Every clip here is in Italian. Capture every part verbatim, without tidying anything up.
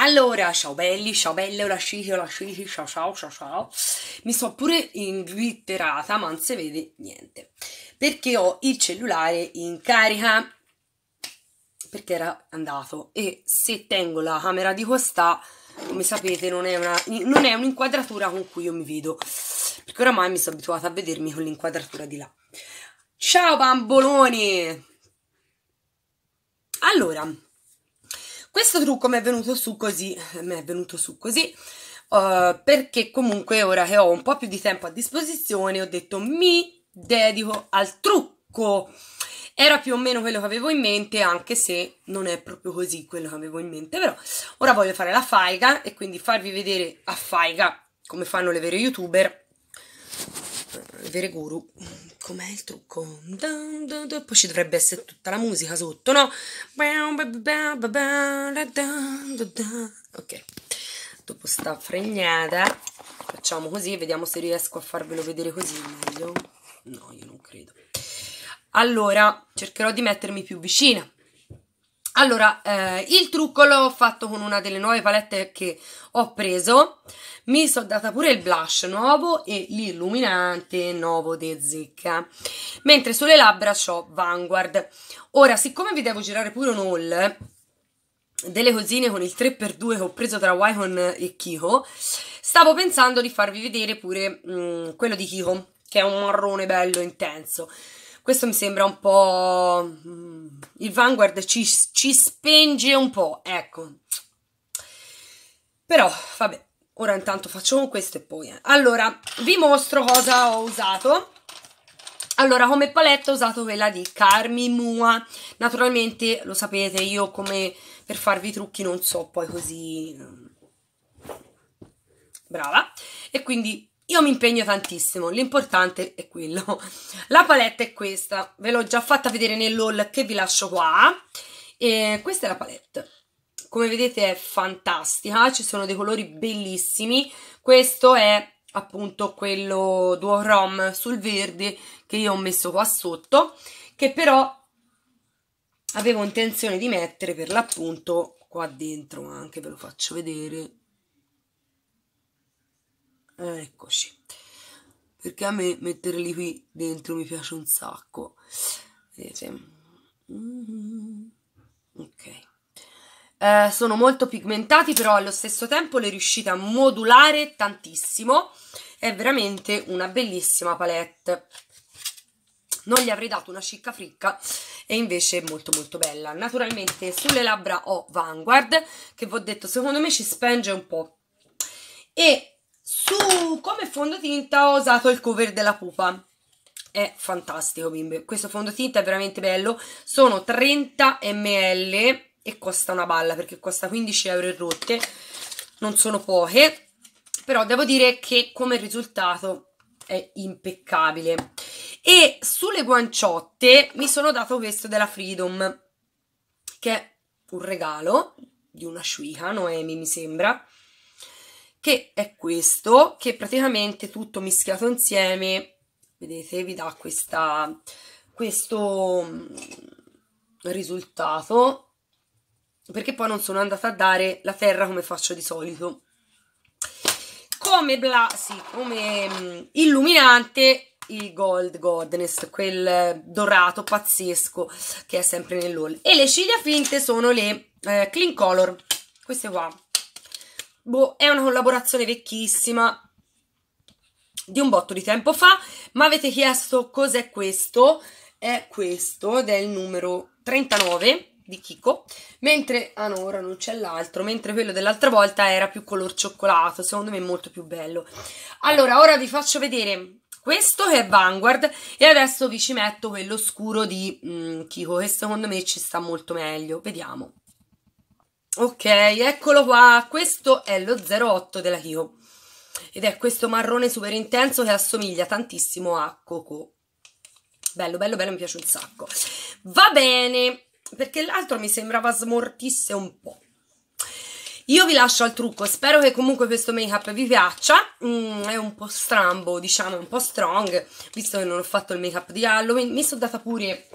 Allora, ciao belli, ciao belle, la scici, la scici, ciao ciao, ciao ciao. Mi sono pure inglitterata, ma non si vede niente. Perché ho il cellulare in carica, perché era andato. E se tengo la camera di questa, come sapete, non è una, non è un'inquadratura con cui io mi vedo. Perché oramai mi sono abituata a vedermi con l'inquadratura di là. Ciao bamboloni! Allora... questo trucco mi è venuto su così, mi è venuto su così, uh, perché comunque ora che ho un po' più di tempo a disposizione ho detto mi dedico al trucco. Era più o meno quello che avevo in mente, anche se non è proprio così quello che avevo in mente, però ora voglio fare la faiga e quindi farvi vedere a faiga come fanno le vere youtuber, le vere guru. Com'è il trucco? Poi ci dovrebbe essere tutta la musica sotto, no? Ok, dopo sta fregnata facciamo così, vediamo se riesco a farvelo vedere così meglio. No, io non credo. Allora, cercherò di mettermi più vicina. Allora, eh, il trucco l'ho fatto con una delle nuove palette che ho preso. Mi sono data pure il blush nuovo e l'illuminante nuovo de Zecca. Mentre sulle labbra ho Vanguard. Ora, siccome vi devo girare pure un haul delle cosine con il tre per due che ho preso tra Wycon e Kiko, stavo pensando di farvi vedere pure mh, quello di Kiko, che è un marrone bello intenso. Questo mi sembra un po'... il Vanguard ci, ci spinge un po', ecco. Però, vabbè, ora intanto faccio con questo e poi... Eh. Allora, vi mostro cosa ho usato. Allora, come palette ho usato quella di Carmi Mua. Naturalmente, lo sapete, io come per farvi i trucchi non so poi così... brava. E quindi... io mi impegno tantissimo, l'importante è quello. La palette è questa, ve l'ho già fatta vedere nell'haul che vi lascio qua. E questa è la palette. Come vedete è fantastica, ci sono dei colori bellissimi. Questo è appunto quello duochrome sul verde che io ho messo qua sotto, che però avevo intenzione di mettere per l'appunto qua dentro, anche ve lo faccio vedere. Eccoci, perché a me metterli qui dentro mi piace un sacco. Vedete? Mm-hmm. Ok. Eh, sono molto pigmentati, però allo stesso tempo le riuscite a modulare tantissimo. È veramente una bellissima palette. Non gli avrei dato una cicca fricca e invece è molto molto bella. Naturalmente sulle labbra ho Vanguard, che vi ho detto secondo me ci spenge un po'. E su come fondotinta ho usato il cover della pupa. È fantastico, bimbe. Questo fondotinta è veramente bello. Sono trenta millilitri e costa una balla, perché costa quindici euro e rotte. Non sono poche, però devo dire che come risultato è impeccabile. E sulle guanciotte mi sono dato questo della Freedom, che è un regalo di una Shuika, Noemi mi sembra, che è questo, che praticamente tutto mischiato insieme, vedete, vi dà questa, questo risultato, perché poi non sono andata a dare la terra come faccio di solito. Come, bla, sì, come illuminante il Gold Goddess, quel dorato pazzesco che è sempre nell'haul. E le ciglia finte sono le eh, Clean Color, queste qua. Boh, è una collaborazione vecchissima di un botto di tempo fa, ma avete chiesto cos'è questo? È questo ed è il numero trentanove di Kiko, mentre, ah no, ora non c'è l'altro, mentre quello dell'altra volta era più color cioccolato, secondo me è molto più bello. Allora, ora vi faccio vedere questo che è Vanguard e adesso vi ci metto quello scuro di mm, Kiko, che secondo me ci sta molto meglio, vediamo. Ok, eccolo qua, questo è lo zero otto della Kiko ed è questo marrone super intenso che assomiglia tantissimo a Coco. Bello, bello, bello, mi piace un sacco. Va bene, perché l'altro mi sembrava smortisse un po'. Io vi lascio al trucco, spero che comunque questo make up vi piaccia. Mm, è un po' strambo, diciamo, un po' strong, visto che non ho fatto il make up di Halloween. Mi sono data pure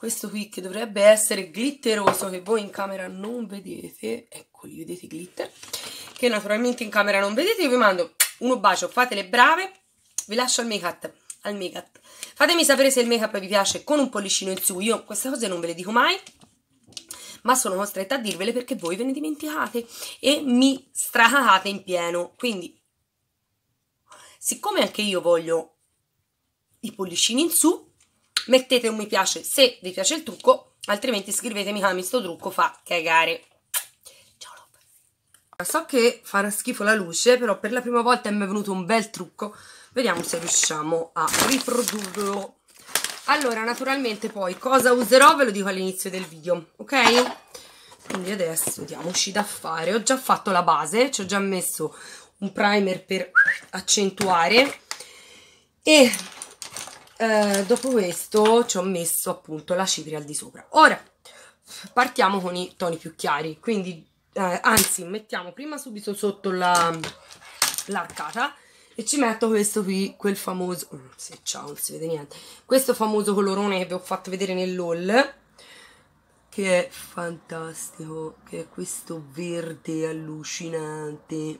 questo qui che dovrebbe essere glitteroso, che voi in camera non vedete, eccoli, vedete i glitter, che naturalmente in camera non vedete. Io vi mando uno bacio, fate le brave, vi lascio al make up, al make up. Fatemi sapere se il make up vi piace con un pollicino in su. Io queste cose non ve le dico mai, ma sono costretta a dirvele perché voi ve ne dimenticate e mi stracacate in pieno. Quindi, siccome anche io voglio i pollicini in su, mettete un mi piace se vi piace il trucco, altrimenti scrivetemi che sto trucco fa cagare. Ciao Lob. So che farà schifo la luce, però per la prima volta mi è venuto un bel trucco. Vediamo se riusciamo a riprodurlo. Allora, naturalmente poi cosa userò ve lo dico all'inizio del video, ok? Quindi adesso diamoci da fare. Ho già fatto la base, ci ho già messo un primer per accentuare e eh, dopo questo ci ho messo appunto la cipria al di sopra. Ora partiamo con i toni più chiari, quindi eh, anzi mettiamo prima subito sotto la l'arcata e ci metto questo qui, quel famoso, se ciao, non si vede niente, questo famoso colorone che vi ho fatto vedere nell'haul, che è fantastico, che è questo verde allucinante,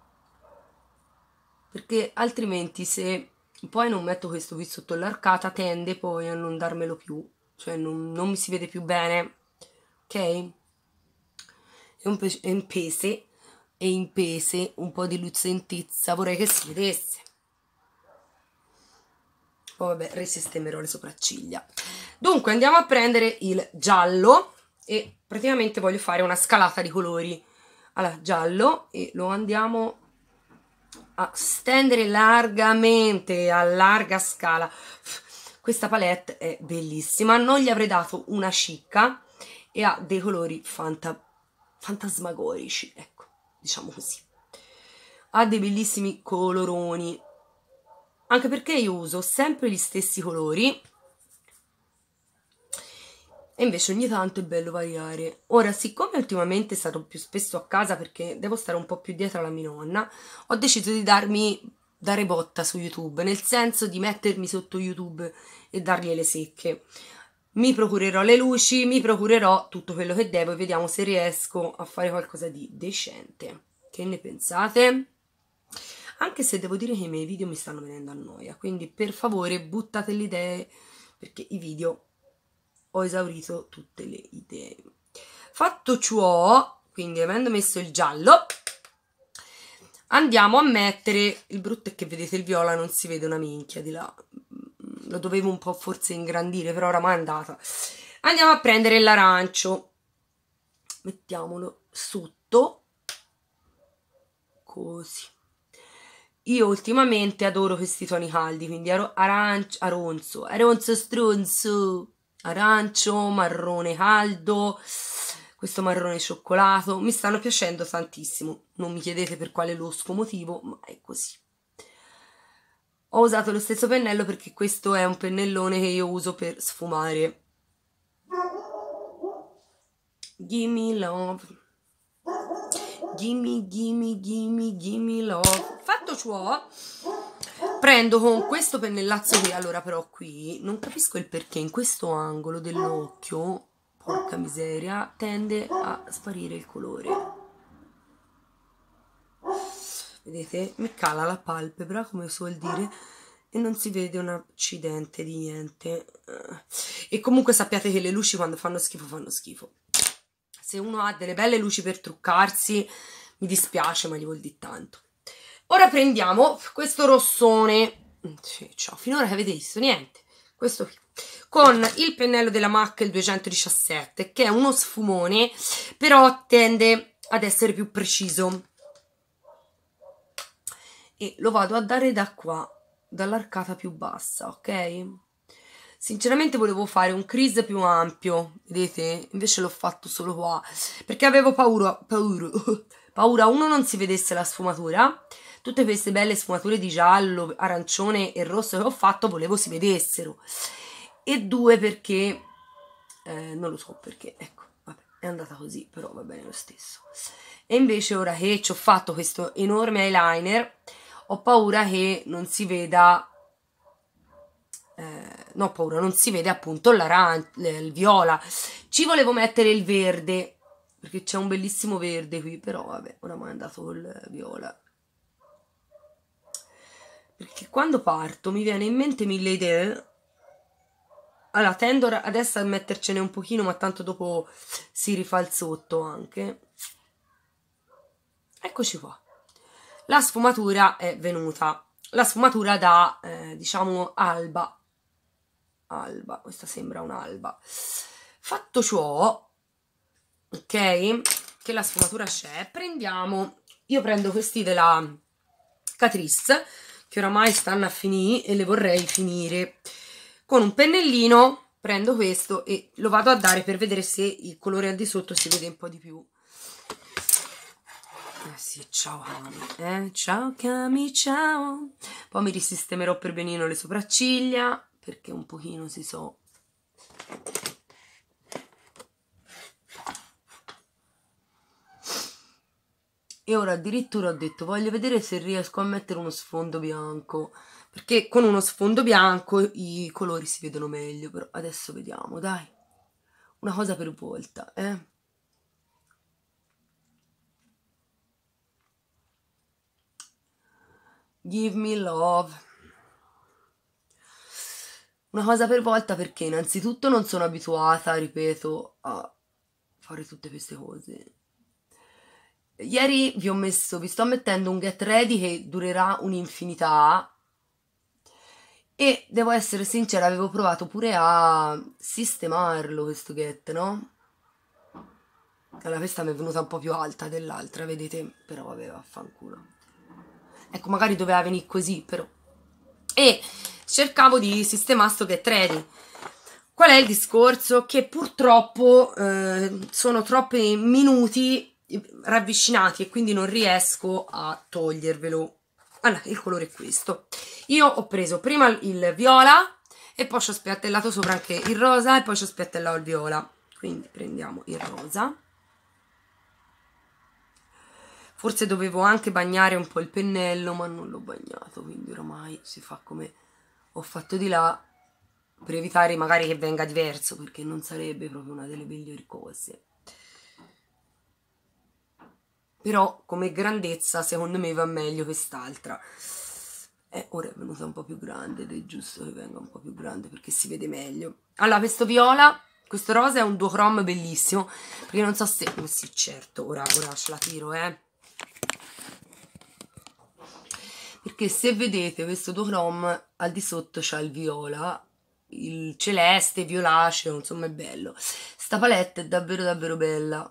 perché altrimenti se poi non metto questo qui sotto l'arcata tende poi a non darmelo più, cioè non, non mi si vede più bene, ok? È un, è un pese e in pese un po' di lucentezza vorrei che si vedesse. Poi vabbè, risistemerò le sopracciglia. Dunque andiamo a prendere il giallo e praticamente voglio fare una scalata di colori. Allora, giallo, e lo andiamo a stendere largamente, a larga scala. Questa palette è bellissima, non gli avrei dato una cicca e ha dei colori fanta, fantasmagorici, ecco, diciamo così. Ha dei bellissimi coloroni, anche perché io uso sempre gli stessi colori e invece ogni tanto è bello variare. Ora, siccome ultimamente sarò più spesso a casa perché devo stare un po' più dietro alla mia nonna, ho deciso di darmi dare botta su YouTube, nel senso di mettermi sotto YouTube e dargli le secche. Mi procurerò le luci, mi procurerò tutto quello che devo e vediamo se riesco a fare qualcosa di decente. Che ne pensate? Anche se devo dire che i miei video mi stanno venendo a noia, quindi per favore buttate le idee, perché i video ho esaurito tutte le idee. Fatto ciò, quindi avendo messo il giallo, andiamo a mettere, il brutto è che vedete il viola non si vede una minchia di là, lo dovevo un po' forse ingrandire, però oramai è andata. Andiamo a prendere l'arancio, mettiamolo sotto, così. Io ultimamente adoro questi toni caldi, quindi arancio, aronzo, aronzo stronzo, arancio, marrone caldo, questo marrone cioccolato, mi stanno piacendo tantissimo, non mi chiedete per quale losco motivo, ma è così. Ho usato lo stesso pennello perché questo è un pennellone che io uso per sfumare. Gimme love, gimme, gimme, gimme, gimme love. Fatto ciò, prendo con questo pennellazzo qui, allora però qui non capisco il perché in questo angolo dell'occhio, porca miseria, tende a sparire il colore. Vedete? Mi cala la palpebra, come suol dire, e non si vede un accidente di niente. E comunque sappiate che le luci quando fanno schifo fanno schifo. Se uno ha delle belle luci per truccarsi, mi dispiace, ma gli vuol dire tanto. Ora prendiamo questo rossone, sì, ciao, finora che avete visto niente, questo qui, con il pennello della MAC, il duecentodiciassette, che è uno sfumone, però tende ad essere più preciso. E lo vado a dare da qua, dall'arcata più bassa, ok? Sinceramente volevo fare un crease più ampio, vedete? Invece l'ho fatto solo qua, perché avevo paura, paura, paura, uno, non si vedesse la sfumatura, tutte queste belle sfumature di giallo, arancione e rosso che ho fatto volevo si vedessero, e due, perché, eh, non lo so perché, ecco, vabbè, è andata così, però va bene lo stesso. E invece ora che ci ho fatto questo enorme eyeliner, ho paura che non si veda, eh, no paura, non si vede appunto l'arancia, il viola. Ci volevo mettere il verde, perché c'è un bellissimo verde qui, però vabbè, ora mi è andato il viola. Perché quando parto mi viene in mente mille idee. Allora, tendo adesso a mettercene un pochino, ma tanto dopo si rifà il sotto anche. Eccoci qua. La sfumatura è venuta. La sfumatura da, eh, diciamo, alba. Alba, questa sembra un'alba. Fatto ciò, ok, che la sfumatura c'è, prendiamo, io prendo questi della Catrice, che oramai stanno a finire e le vorrei finire. Con un pennellino prendo questo e lo vado a dare per vedere se il colore al di sotto si vede un po' di più. Eh sì, ciao Cami, eh? Ciao Cami, ciao. Poi mi risistemerò per benino le sopracciglia, perché un pochino si so. E ora addirittura ho detto, voglio vedere se riesco a mettere uno sfondo bianco, perché con uno sfondo bianco i colori si vedono meglio, però adesso vediamo, dai. Una cosa per volta, eh. Give me love. Una cosa per volta, perché innanzitutto non sono abituata, ripeto, a fare tutte queste cose. Ieri vi ho messo, vi sto mettendo un get ready che durerà un'infinità e devo essere sincera, avevo provato pure a sistemarlo questo get, no? Allora questa mi è venuta un po' più alta dell'altra, vedete? Però vabbè, vaffanculo. Ecco, magari doveva venire così, però. E cercavo di sistemare sto get ready. Qual è il discorso? Che purtroppo eh, sono troppi minuti ravvicinati e quindi non riesco a togliervelo. Allora, il colore è questo. Io ho preso prima il viola e poi ci ho spiattellato sopra anche il rosa e poi ci ho spiattellato il viola. Quindi prendiamo il rosa. Forse dovevo anche bagnare un po' il pennello, ma non l'ho bagnato, quindi oramai si fa come ho fatto di là, per evitare magari che venga diverso, perché non sarebbe proprio una delle migliori cose. Però come grandezza secondo me va meglio quest'altra. Eh, ora è venuta un po' più grande ed è giusto che venga un po' più grande perché si vede meglio. Allora, questo viola, questo rosa è un duochrome bellissimo, perché non so se... Oh, sì, certo, ora, ora ce la tiro, eh. Perché se vedete questo duochrome al di sotto c'ha il viola, il celeste, violaceo, insomma è bello. Sta palette è davvero davvero bella.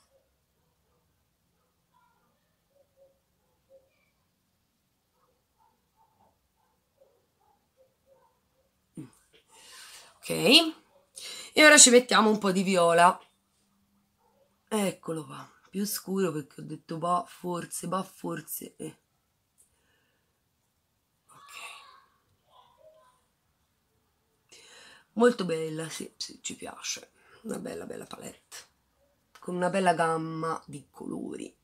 Ok, e ora ci mettiamo un po' di viola. Eccolo qua, più scuro perché ho detto va forse, va forse. Eh. Molto bella, sì, sì, ci piace. Una bella bella palette con una bella gamma di colori.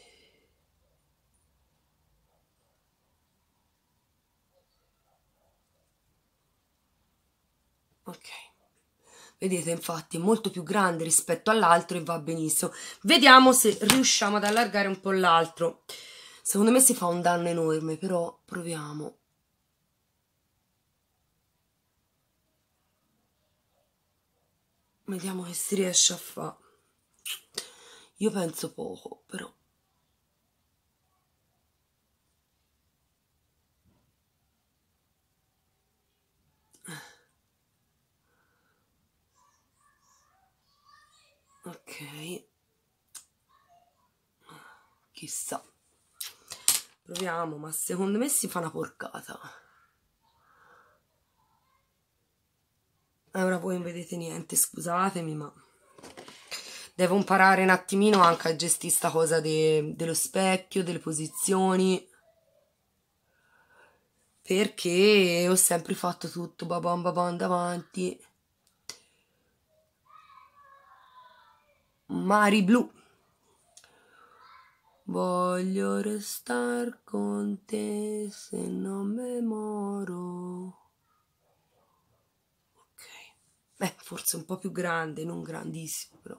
Ok, vedete, infatti è molto più grande rispetto all'altro e va benissimo. Vediamo se riusciamo ad allargare un po' l'altro. Secondo me si fa un danno enorme, però proviamo. Vediamo che si riesce a fare. Io penso poco, però. Ok. Chissà. Proviamo, ma secondo me si fa una porcata. E ora voi non vedete niente, scusatemi, ma... Devo imparare un attimino anche a gestire sta cosa de, dello specchio, delle posizioni, perché ho sempre fatto tutto babam babam davanti. Mari blu. Voglio restar con te se non me moro. beh, forse un po' più grande, non grandissimo però.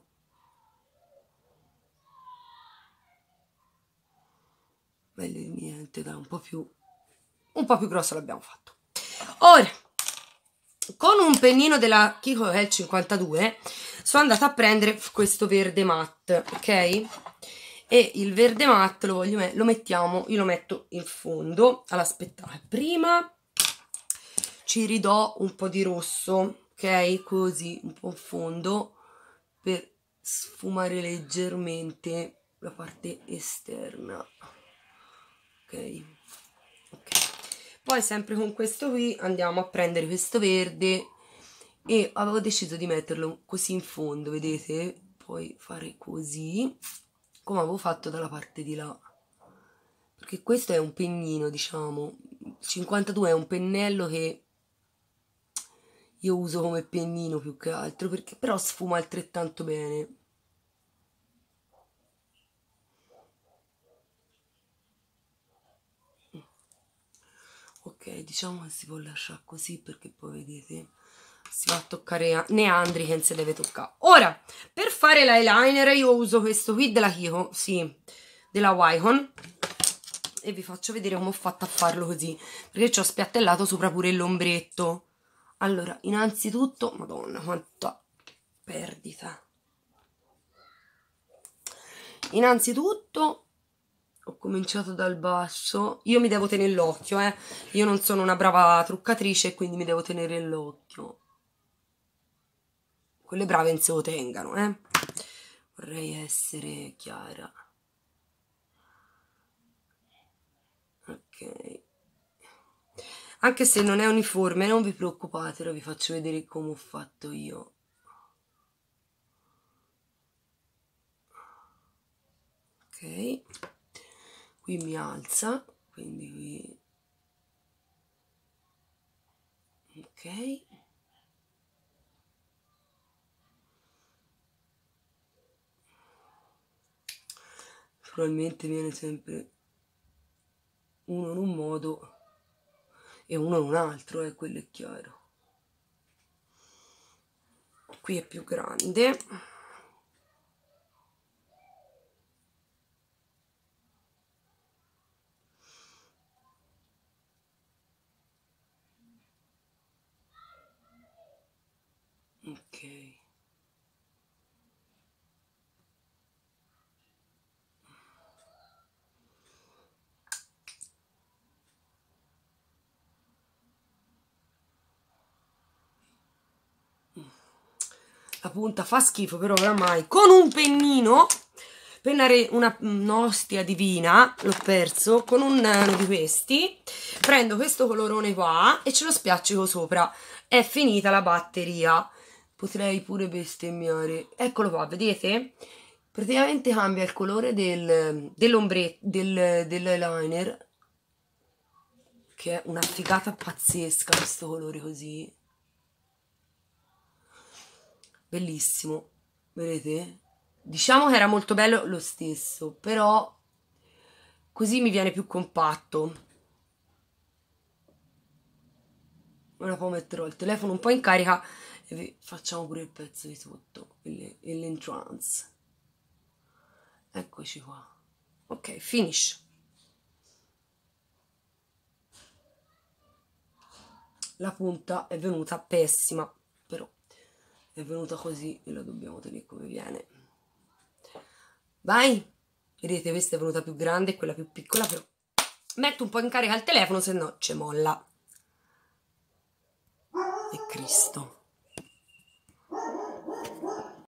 Meglio di niente, dai, un po' più un po' più grosso l'abbiamo fatto. Ora, con un pennino della Kiko L cinquantadue sono andata a prendere questo verde matte, ok? E il verde matte lo voglio lo mettiamo, io lo metto in fondo. Allora, aspettate, prima ci ridò un po' di rosso, ok? Così, un po' in fondo, per sfumare leggermente la parte esterna, ok? Ok. Poi sempre con questo qui andiamo a prendere questo verde e avevo deciso di metterlo così in fondo, vedete? Poi fare così, come avevo fatto dalla parte di là, perché questo è un pennino, diciamo, cinquantadue è un pennello che io uso come pennino più che altro, perché però sfuma altrettanto bene. Ok, diciamo che si può lasciare così perché poi vedete si va a toccare Neandri che non si deve toccare. Ora, per fare l'eyeliner io uso questo qui della Kiko, sì, della Wycon, e vi faccio vedere come ho fatto a farlo così, perché ci ho spiattellato sopra pure l'ombretto. Allora, innanzitutto, madonna quanta perdita, innanzitutto ho cominciato dal basso, io mi devo tenere l'occhio, eh. Io non sono una brava truccatrice e quindi mi devo tenere l'occhio. Quelle brave non se lo tengano, eh. Vorrei essere chiara. Ok. Anche se non è uniforme, non vi preoccupate, ora vi faccio vedere come ho fatto io. Ok. Qui mi alza, quindi qui. Ok. Probabilmente viene sempre uno in un modo e uno in un altro, eh, quello è chiaro. Qui è più grande. Ok. La punta fa schifo, però oramai con un pennino, pennare una un'ostia divina, l'ho perso, con uno di questi, prendo questo colorone qua e ce lo spiaccico sopra. È finita la batteria. Potrei pure bestemmiare. Eccolo qua, vedete? Praticamente cambia il colore del, dell'ombretto, del, dell'eyeliner, che è una figata pazzesca questo colore così. Bellissimo, vedete? Diciamo che era molto bello lo stesso, però così mi viene più compatto. Ora poi metterò il telefono un po' in carica e vi facciamo pure il pezzo di sotto, l'entrance. Eccoci qua. Ok, finish. La punta è venuta pessima, però è venuta così e la dobbiamo tenere come viene. Vai! Vedete, questa è venuta più grande e quella più piccola, però metto un po' in carica il telefono, se no ci molla. E Cristo.